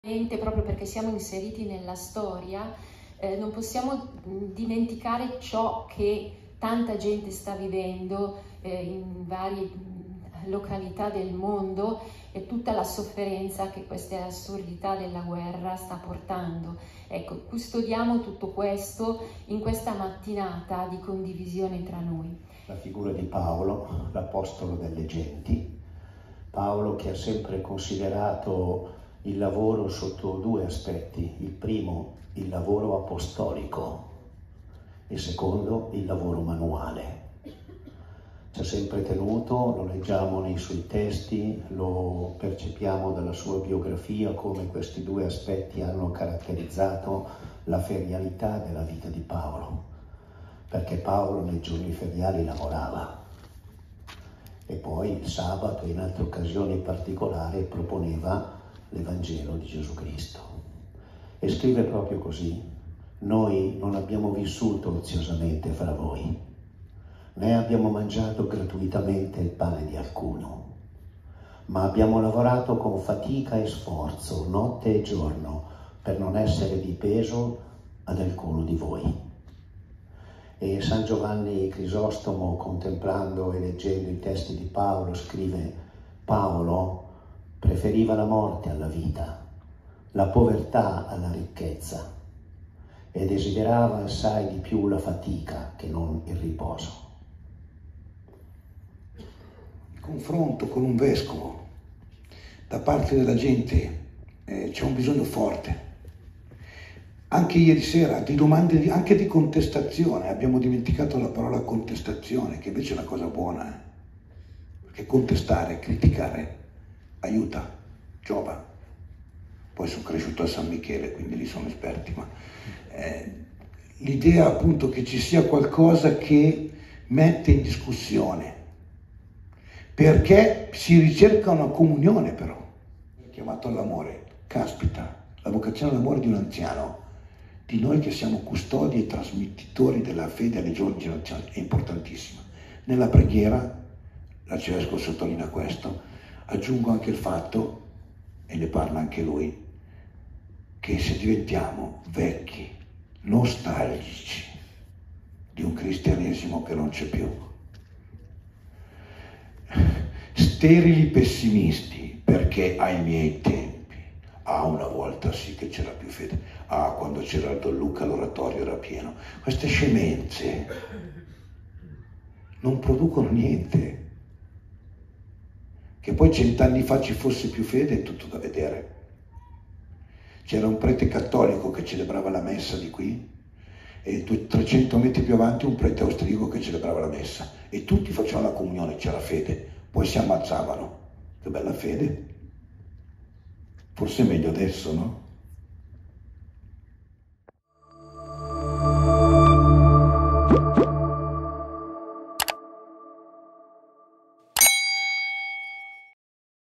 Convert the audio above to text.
Proprio perché siamo inseriti nella storia, non possiamo dimenticare ciò che tanta gente sta vivendo in varie località del mondo e tutta la sofferenza che questa assurdità della guerra sta portando. Ecco, custodiamo tutto questo in questa mattinata di condivisione tra noi. La figura di Paolo, l'apostolo delle genti, Paolo che ha sempre considerato il lavoro sotto due aspetti: il primo, il lavoro apostolico, e il secondo, il lavoro manuale. Ci ha sempre tenuto, lo leggiamo nei suoi testi, lo percepiamo dalla sua biografia, come questi due aspetti hanno caratterizzato la ferialità della vita di Paolo, perché Paolo nei giorni feriali lavorava e poi il sabato e in altre occasioni particolari proponeva l'Evangelo di Gesù Cristo. E scrive proprio così: noi non abbiamo vissuto oziosamente fra voi, né abbiamo mangiato gratuitamente il pane di alcuno, ma abbiamo lavorato con fatica e sforzo, notte e giorno, per non essere di peso ad alcuno di voi. E San Giovanni Crisostomo, contemplando e leggendo i testi di Paolo, scrive: Paolo preferiva la morte alla vita, la povertà alla ricchezza, e desiderava assai di più la fatica che non il riposo. Il confronto con un vescovo da parte della gente c'è un bisogno forte. Anche ieri sera di domande, anche di contestazione, abbiamo dimenticato la parola contestazione, che invece è una cosa buona, perché contestare, criticare aiuta, giova. Poi sono cresciuto a San Michele, quindi lì sono esperti, ma l'idea appunto che ci sia qualcosa che mette in discussione, perché si ricerca una comunione però, chiamato all'amore. Caspita, la vocazione all'amore di un anziano, di noi che siamo custodi e trasmettitori della fede alle giovani generazioni, è importantissima. Nella preghiera, l'arcivescovo sottolinea questo, aggiungo anche il fatto, e ne parla anche lui, che se diventiamo vecchi, nostalgici di un cristianesimo che non c'è più, sterili pessimisti, perché ai miei tempi, una volta sì che c'era più fede, quando c'era il Don Luca l'oratorio era pieno, queste scemenze non producono niente. Che poi 100 anni fa ci fosse più fede è tutto da vedere. C'era un prete cattolico che celebrava la messa di qui e 300 metri più avanti un prete austriaco che celebrava la messa e tutti facevano la comunione, c'era fede, poi si ammazzavano. Che bella fede! Forse è meglio adesso, no?